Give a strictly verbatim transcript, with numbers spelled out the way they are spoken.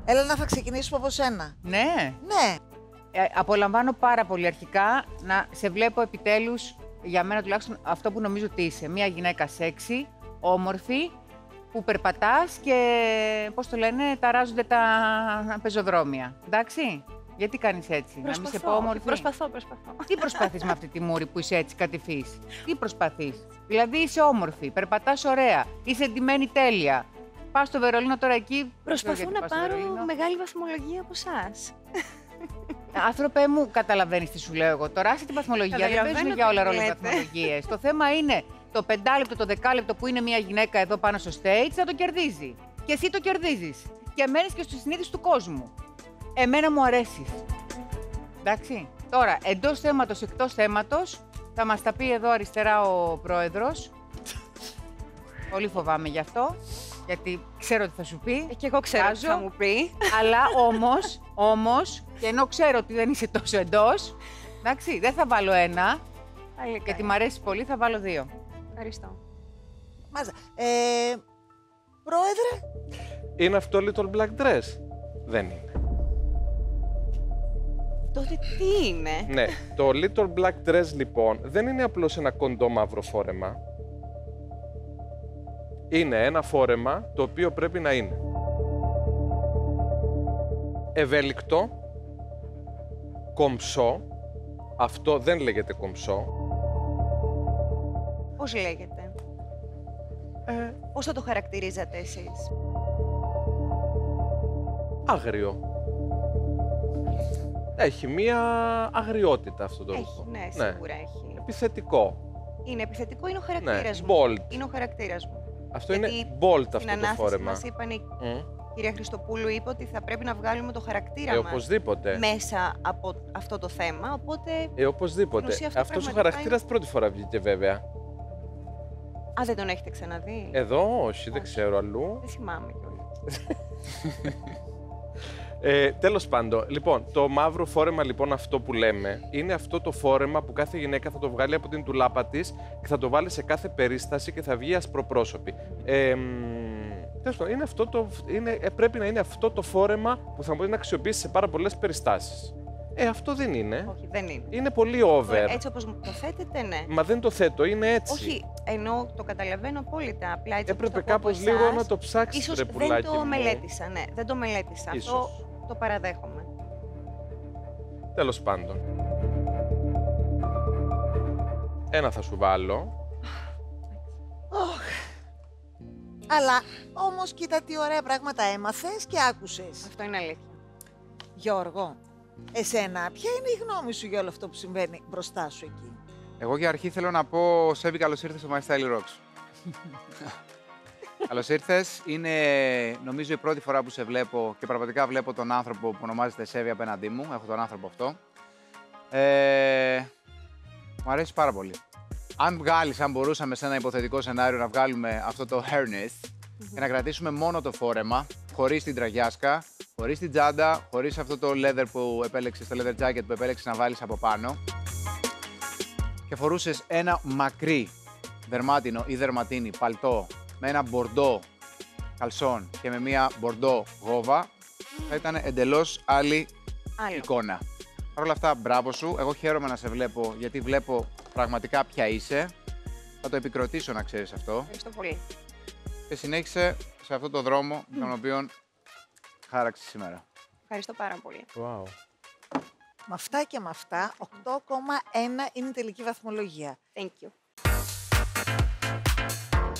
Έλενα, θα ξεκινήσουμε από σένα. Ναι. Ναι. Ε, απολαμβάνω πάρα πολύ αρχικά να σε βλέπω επιτέλους, για μένα τουλάχιστον, αυτό που νομίζω ότι είσαι. Μια γυναίκα σεξι, όμορφη, που περπατάς και, πώς το λένε, ταράζονται τα πεζοδρόμια. Εντάξει. Γιατί κάνεις έτσι, Προσπαθώ, να μην σε πω όμορφη. Προσπαθώ, προσπαθώ. Τι προσπαθείς με αυτή τη μούρη που είσαι έτσι κατηφής. Τι προσπαθείς. Δηλαδή είσαι όμορφη, περπατάς ωραία, είσαι εντυμένη τέλεια. Πας στο Βερολίνο τώρα εκεί. Προσπαθώ να πάρω μεγάλη βαθμολογία από εσάς. Άνθρωπε μου, καταλαβαίνεις τι σου λέω εγώ τώρα. Άσε την βαθμολογία, δεν παίζουν για όλα ρόλο βαθμολογίες. Το θέμα είναι το πεντάλεπτο, το δεκάλεπτο που είναι μια γυναίκα εδώ πάνω στο stage θα το κερδίζει. Και εσύ το κερδίζεις. Και μένεις και στη συνείδηση του κόσμου. Εμένα μου αρέσεις. Εντάξει. Τώρα, εντός θέματος, εκτός θέματος, θα μας τα πει εδώ αριστερά ο πρόεδρος. Πολύ φοβάμαι γι' αυτό, γιατί ξέρω τι θα σου πει. Ε, και εγώ ξέρω τι θα μου πει. Αλλά όμως, όμως, και ενώ ξέρω ότι δεν είσαι τόσο εντός, εντάξει, δεν θα βάλω ένα, Πάλι γιατί μ' αρέσει πολύ, θα βάλω δύο. Ευχαριστώ. Μάζα. Ε, πρόεδρε. Είναι αυτό Little Black Dress? Δεν είναι. Τότε τι είναι? Ναι, το Little Black Dress λοιπόν δεν είναι απλώς ένα κοντό μαύρο φόρεμα. Είναι ένα φόρεμα το οποίο πρέπει να είναι ευέλικτο, κομψό. Αυτό δεν λέγεται κομψό. Πώς λέγεται? Ε, Πώς θα το χαρακτηρίζατε εσείς? Άγριο. Έχει μία αγριότητα αυτό το Έχει, ρούχο. ναι, σίγουρα έχει. Επιθετικό. Είναι επιθετικό, είναι ο χαρακτήρας Ναι, μου. bold. Είναι ο χαρακτήρας μου. Αυτό Γιατί είναι bold αυτό στην το ανάθεση φόρεμα. μας είπαν, η Mm. κυρία Χριστοπούλου είπε ότι θα πρέπει να βγάλουμε το χαρακτήρα Ε, μας οπωσδήποτε. μέσα από αυτό το θέμα, οπότε... Ε, οπωσδήποτε. Στην ουσία αυτό Αυτός ο πραγματικά χαρακτήρας είναι- πρώτη φορά βγήκε βέβαια. Α, δεν τον έχετε ξαναδεί? Εδώ όχι, δεν Όχι. ξέρω αλλού. Δεν θυμάμαι κιόλας. Ε, τέλος πάντων, λοιπόν, το μαύρο φόρεμα λοιπόν αυτό που λέμε είναι αυτό το φόρεμα που κάθε γυναίκα θα το βγάλει από την τουλάπα της και θα το βάλει σε κάθε περίσταση και θα βγει ασπροπρόσωπη. Ε, μ, τέλος πάντων, είναι αυτό το, είναι, ε, πρέπει να είναι αυτό το φόρεμα που θα μπορεί να αξιοποιήσει σε πάρα πολλές περιστάσεις. Ε, αυτό δεν είναι. Όχι, δεν είναι. Είναι πολύ over. Τώρα, έτσι όπως μου το θέτετε, ναι. Μα δεν το θέτω, είναι έτσι. Όχι, ενώ το καταλαβαίνω απόλυτα. Απλά έτσι όπως Έπρεπε το ακούω από κάπως λίγο εσάς, να το ψάξεις, ίσως ρε δεν πουλάκι το μου. μελέτησα, ναι. Δεν το μελέτησα. Ίσως. Αυτό το παραδέχομαι. Τέλος πάντων. Ένα θα σου βάλω. Όχ. Αλλά όμως κοίτα τι ωραία πράγματα έμαθες και άκουσες. Αυτό είναι αλήθεια. Γιώργο, εσένα ποια είναι η γνώμη σου για όλο αυτό που συμβαίνει μπροστά σου εκεί? Εγώ για αρχή θέλω να πω, Σέβη, καλώς ήρθες στο My Style Rocks. Καλώς ήρθες. Είναι, νομίζω, η πρώτη φορά που σε βλέπω και πραγματικά βλέπω τον άνθρωπο που ονομάζεται Σέβη απέναντί μου. Έχω τον άνθρωπο αυτό. Ε, μου αρέσει πάρα πολύ. Αν βγάλεις, αν μπορούσαμε σε ένα υποθετικό σενάριο να βγάλουμε αυτό το hairness και να κρατήσουμε μόνο το φόρεμα, χωρίς την τραγιάσκα, χωρίς την τσάντα, χωρίς αυτό το leather που επέλεξες, το leather jacket που επέλεξες να βάλεις από πάνω, και φορούσες ένα μακρύ δερμάτινο ή δερματίνη παλτό με ένα μπορντό καλσόν και με μία μπορντό γόβα, θα ήταν εντελώς άλλη Άλλο. εικόνα. Παρ' όλα αυτά, μπράβο σου. Εγώ χαίρομαι να σε βλέπω, γιατί βλέπω πραγματικά ποια είσαι. Θα το επικροτήσω, να ξέρεις αυτό. Ευχαριστώ πολύ. Και συνέχισε σε αυτό το δρόμο τον οποίο χάραξε σήμερα. Ευχαριστώ πάρα πολύ. Wow. Με αυτά και με αυτά, οκτώ κόμμα ένα είναι η τελική βαθμολογία. Thank you.